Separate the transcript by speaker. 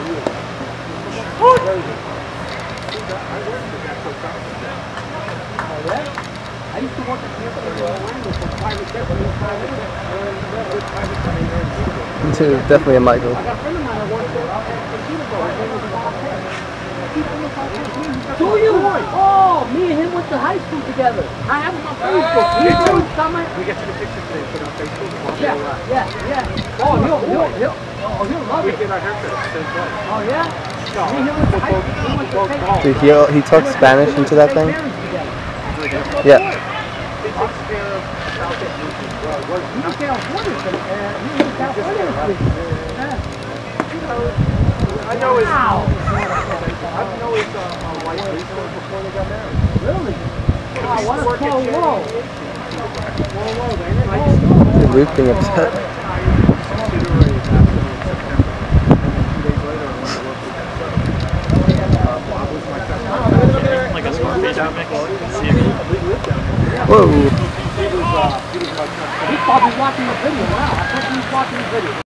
Speaker 1: I used to work at the Orlando for private jet.
Speaker 2: Definitely a Michael.
Speaker 1: I got a friend of mine that worked there. Do you? Oh, me and him went to high school together. I have him on Facebook. He's doing summer.
Speaker 3: We get you the picture today, put it on Facebook.
Speaker 1: Yeah. Oh, he'll love it.
Speaker 3: We did our haircut at the same place.
Speaker 1: Oh, yeah? Me and him went to high school. He went to Facebook.
Speaker 2: Dude, he talks Spanish into that thing? Yeah.
Speaker 3: He takes care of South End.
Speaker 1: He was California. He was California.
Speaker 3: I know his wife resource before they got married.
Speaker 1: Really? Wow, what a small world.
Speaker 2: Is Luke being upset?
Speaker 4: Like a Scarface remix.
Speaker 2: Whoa.
Speaker 1: He's probably watching the video now. I think he's watching the video.